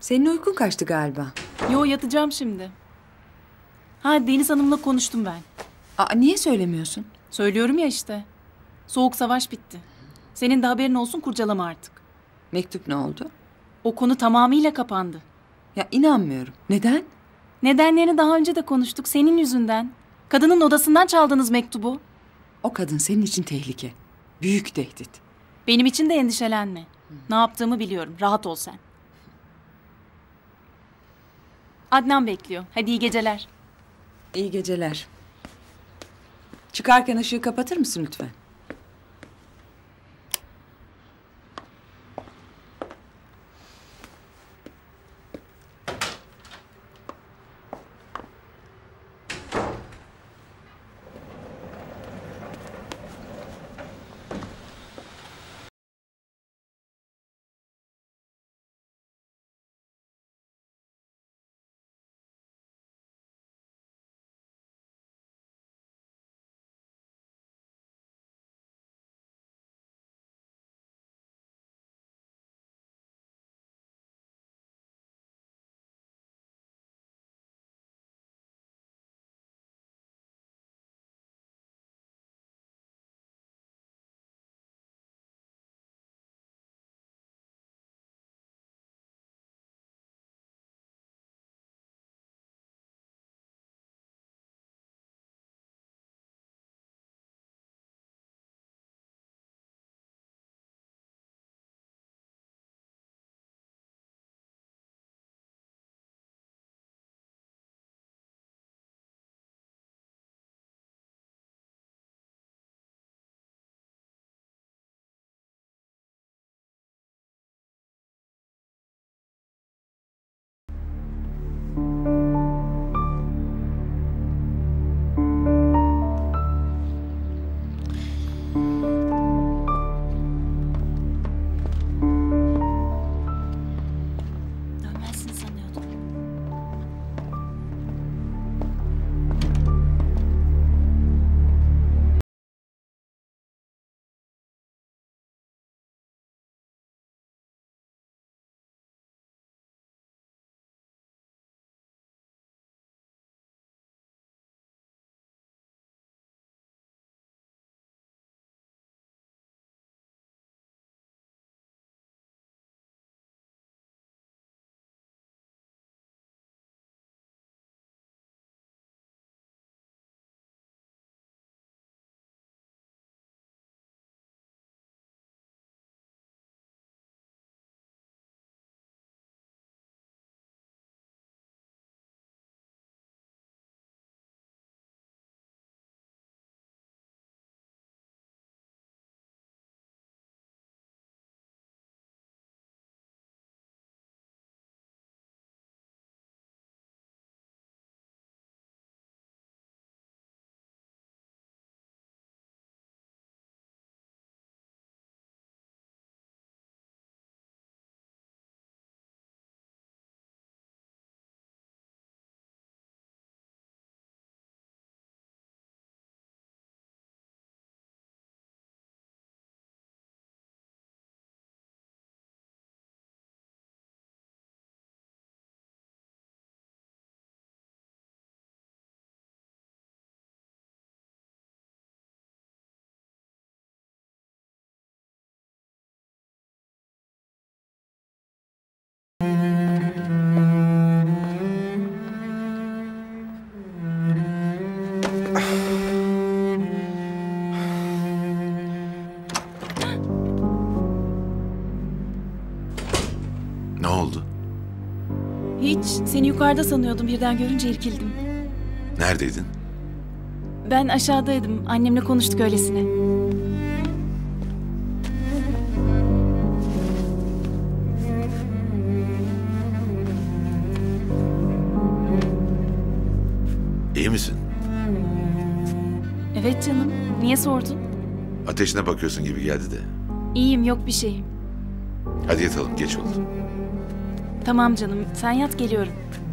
Senin uykun kaçtı galiba. Yo, yatacağım şimdi. Ha, Deniz Hanım'la konuştum ben. Aa, niye söylemiyorsun? Söylüyorum ya işte. Soğuk savaş bitti. Senin de haberin olsun, kurcalama artık. Mektup ne oldu? O konu tamamıyla kapandı. Ya inanmıyorum. Neden? Nedenlerini daha önce de konuştuk, senin yüzünden. Kadının odasından çaldınız mektubu. O kadın senin için tehlike. Büyük tehdit. Benim için de endişelenme. Ne yaptığımı biliyorum, rahat ol sen. Adnan bekliyor. Hadi iyi geceler. İyi geceler. Çıkarken ışığı kapatır mısın lütfen? Dönmezsin sanıyordum. Ne oldu? Hiç, seni yukarıda sanıyordum, birden görünce irkildim. Neredeydin? Ben aşağıdaydım, annemle konuştuk öylesine. İyi misin? Evet canım, niye sordun? Ateşine bakıyorsun gibi geldi de. İyiyim, yok bir şeyim. Hadi yatalım, geç oldu. Tamam canım, sen yat, geliyorum.